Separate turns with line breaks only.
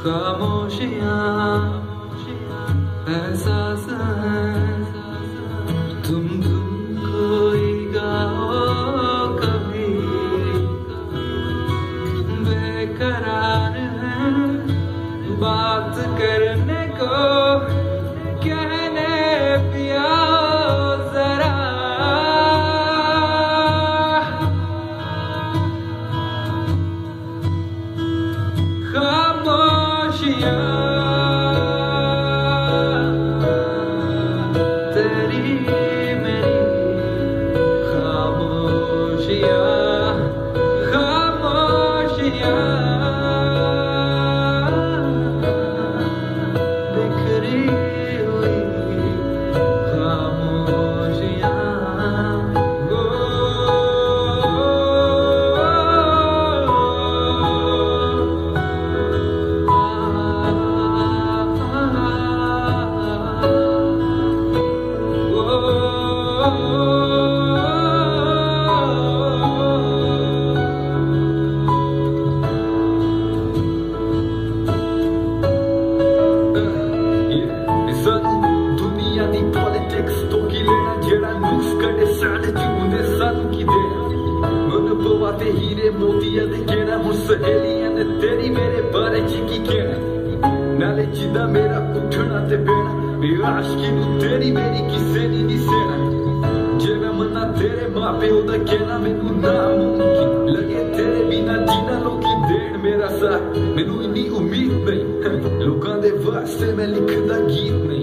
खामोशियाँ एहसास है तुम कोई गाओ कभी बेकरार है बात करने को कहने पिया जरा खामोशियाँ तेरी मेरी खामोशियाँ खामोशियाँ बिखरी हुई खामोशियाँ दुनिया दी पॉलिटिक्स तो की लेना जेड़ा न्यूज़ कटे साढ़े चूंदे सानू की दे मन पवाते हीरे मोतिया दे केना हुन सहेलियां ने तेरी मेरे बारे च की कहना नाले जिदा मेरा उठना ते बेना मेरा आशिकी नू तेरी मेरी किसे नी सेना जे मैं मन्ना तेरे मां प्यो दा कहना मैनू नामुमकिन लगे तेरे बिना जीना लोकी देण मेरा साथ मैनू इन्नी उम्मीद नहीं लोकां दे वास्ते मैं लिखदा गीत